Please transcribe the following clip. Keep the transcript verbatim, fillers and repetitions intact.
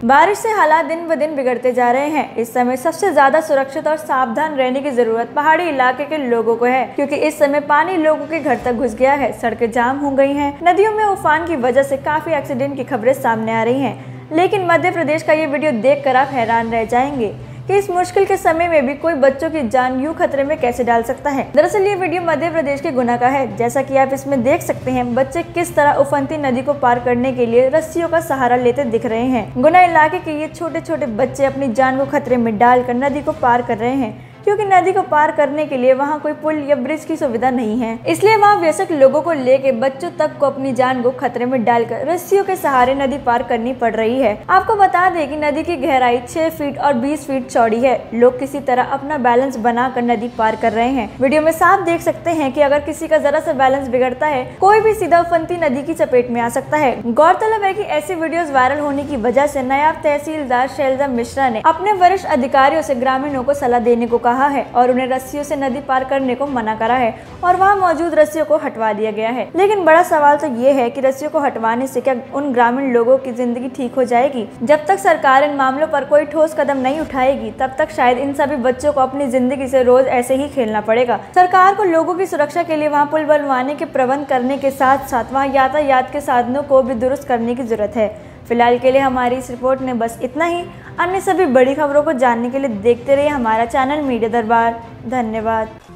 बारिश से हालात दिन ब दिन बिगड़ते जा रहे हैं। इस समय सबसे ज्यादा सुरक्षित और सावधान रहने की जरूरत पहाड़ी इलाके के लोगों को है, क्योंकि इस समय पानी लोगों के घर तक घुस गया है, सड़कें जाम हो गई हैं, नदियों में उफान की वजह से काफी एक्सीडेंट की खबरें सामने आ रही हैं। लेकिन मध्य प्रदेश का ये वीडियो देखकर आप हैरान रह जाएंगे कि इस मुश्किल के समय में भी कोई बच्चों की जान यूं खतरे में कैसे डाल सकता है। दरअसल ये वीडियो मध्य प्रदेश के गुना का है। जैसा कि आप इसमें देख सकते हैं, बच्चे किस तरह उफनती नदी को पार करने के लिए रस्सियों का सहारा लेते दिख रहे हैं। गुना इलाके के ये छोटे छोटे बच्चे अपनी जान को खतरे में डालकर नदी को पार कर रहे हैं, क्योंकि नदी को पार करने के लिए वहाँ कोई पुल या ब्रिज की सुविधा नहीं है। इसलिए वहाँ वयस्क लोगों को लेके बच्चों तक को अपनी जान को खतरे में डालकर रस्सियों के सहारे नदी पार करनी पड़ रही है। आपको बता दें कि नदी की गहराई छह फीट और बीस फीट चौड़ी है। लोग किसी तरह अपना बैलेंस बनाकर नदी पार कर रहे हैं। वीडियो में साफ देख सकते हैं कि अगर किसी का जरा सा बैलेंस बिगड़ता है, कोई भी सीधा उफनती नदी की चपेट में आ सकता है। गौरतलब है कि ऐसी वीडियोस वायरल होने की वजह से नायब तहसीलदार शैलजा मिश्रा ने अपने वरिष्ठ अधिकारियों से ग्रामीणों को सलाह देने को कहा है और उन्हें रस्सियों से नदी पार करने को मना करा है और वहां मौजूद रस्सियों को हटवा दिया गया है। लेकिन बड़ा सवाल तो ये है कि रस्सियों को हटवाने से क्या उन ग्रामीण लोगों की जिंदगी ठीक हो जाएगी? जब तक सरकार इन मामलों पर कोई ठोस कदम नहीं उठाएगी, तब तक शायद इन सभी बच्चों को अपनी जिंदगी से रोज ऐसे ही खेलना पड़ेगा। सरकार को लोगों की सुरक्षा के लिए वहाँ पुल बनवाने के प्रबंध करने के साथ साथ वहाँ यातायात के साधनों को भी दुरुस्त करने की जरूरत है। फिलहाल के लिए हमारी इस रिपोर्ट में बस इतना ही। अन्य सभी बड़ी खबरों को जानने के लिए देखते रहिए हमारा चैनल मीडिया दरबार। धन्यवाद।